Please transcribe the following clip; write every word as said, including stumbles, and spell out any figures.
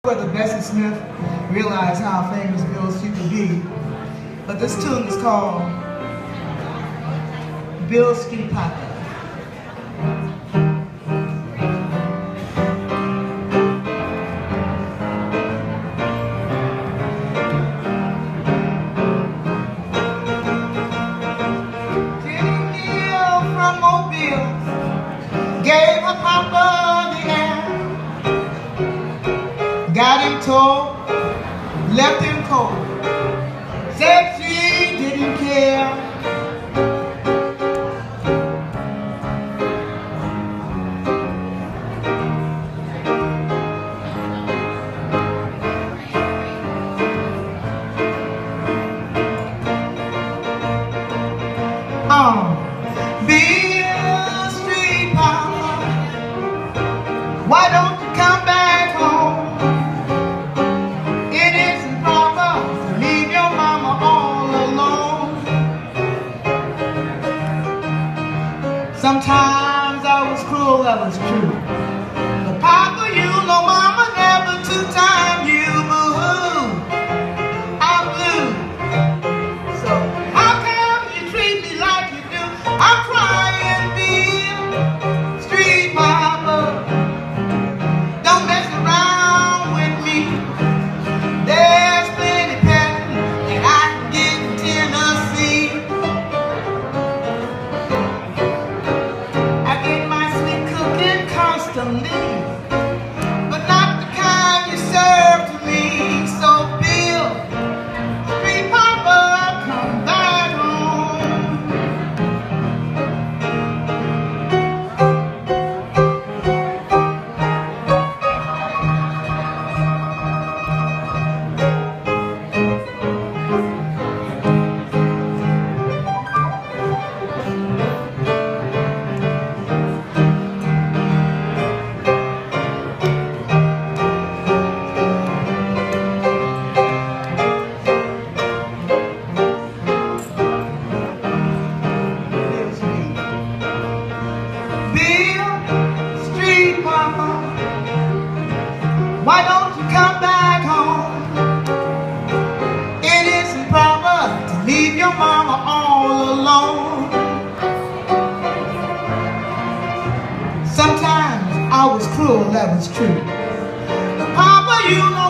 Whether Bessie Smith realized how famous Beale could be, but this tune is called Beale Street Papa. Gave her papa the air, got him told, left him cold, said she didn't care. Oh, Beale Street Papa, why don't you come back home? It isn't proper to leave your mama all alone. Sometimes I was cruel, that was true. But Papa, you know mama never took time you, boo-hoo. I'm blue. So how come you treat me like you do? I'm crying, Beale Street Papa. But not the kind you serve to me. So Beale Street Papa, come back home. Why don't you come back home? It isn't proper to leave your mama all alone. Sometimes I was cruel, that was true. But Papa, you know